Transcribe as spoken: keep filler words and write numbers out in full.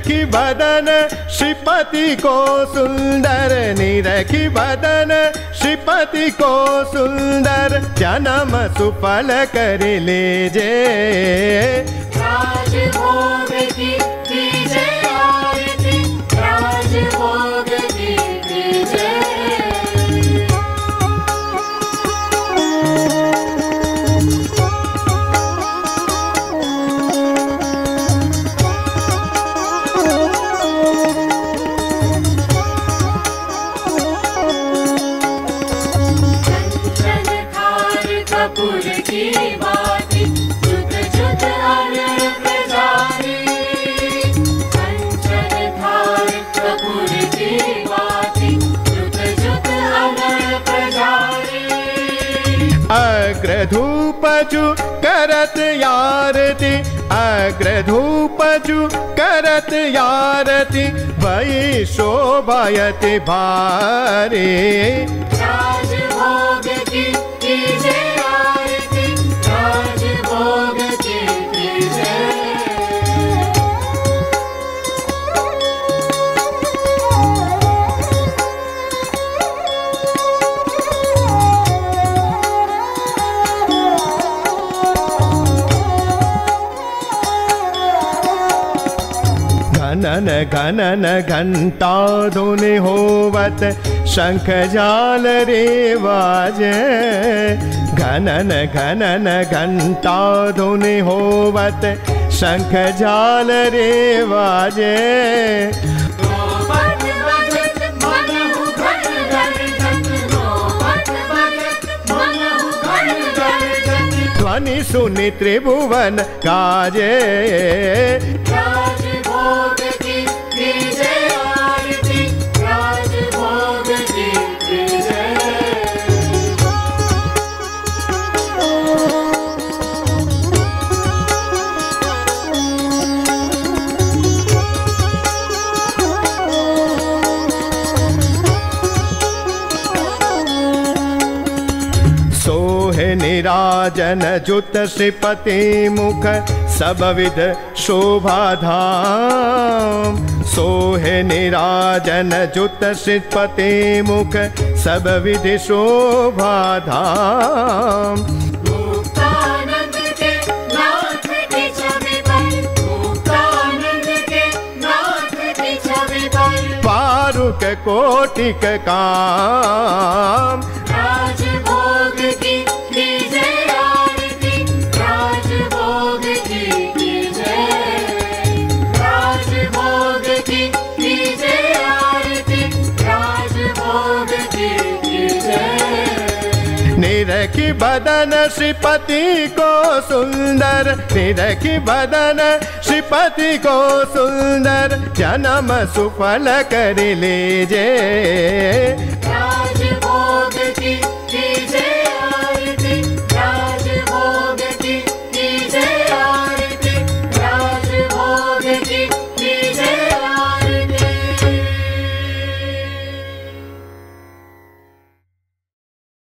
निरखी बदन श्रीपति को सुंदर, निरखी बदन श्रीपति को सुंदर, जन्म सुफल कर लीजे। राजभोग की कीजे आरती, राजभोग की कीजे। कपूर की बाती जुत जुत अरर प्रजारी, कंचन थार कपूर की बाती जुत जुत अरर प्रजारी। अग्र धूप जु करत आरती, अग्र धूप जु करत आरती, भई शोभायति भारी। राजभोग की कीजे आरती, राजभोग की कीजे। घनन घनन घंटा धुनि होवत, शंख जाल रे बाजे। घनन घनन घंटा धुनि होवत, शंख जाल रे बाजे। ध्वनि सुनि त्रिभुवन गाजे। राजभोग की कीजे आरती, राजभोग की कीजे। सोहे निराजन जुत श्रीपति मुख, सब विध शोभा धाम। सोहे निराजन जुत श्रीपति मुख, सब विधि शोभा धाम। मुक्तानंद के नाथ की छवि पर, मुक्तानंद के नाथ की छवि पर, पारुक कोटिक काम। राजभोग की कीजे आरती, राजभोग की कीजे। राजभोग की कीजे आरती, राजभोग की कीजे। निरखी बदन श्रीपति को सुंदर, निरखी बदन श्रीपति को सुंदर, जन्म सुफल कर लीजे।